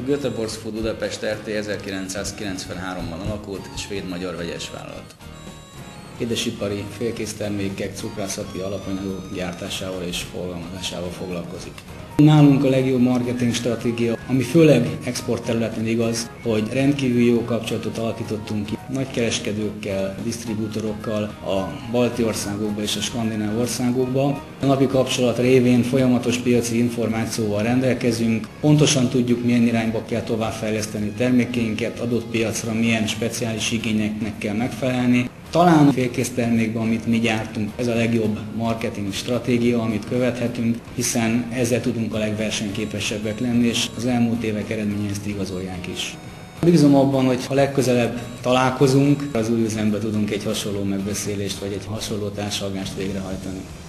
Göteborgs Food Budapest RT 1993-ban alakult svéd-magyar vegyesvállalat. Édesipari félkész termékek, cukrászati alapanyagok gyártásával és forgalmazásával foglalkozik. Nálunk a legjobb marketing stratégia, ami főleg export területen igaz, hogy rendkívül jó kapcsolatot alakítottunk ki nagykereskedőkkel, disztribútorokkal a balti országokban és a skandináv országokban. A napi kapcsolat révén folyamatos piaci információval rendelkezünk, pontosan tudjuk, milyen irányba kell továbbfejleszteni termékeinket, adott piacra milyen speciális igényeknek kell megfelelni. Talán a félkész termékben, amit mi gyártunk, ez a legjobb marketing stratégia, amit követhetünk, hiszen ezzel tudunk a legversenyképesebbek lenni, és az elmúlt évek eredményei ezt igazolják is. Bízom abban, hogy ha legközelebb találkozunk, az új üzemben tudunk egy hasonló megbeszélést vagy egy hasonló társalgást végrehajtani.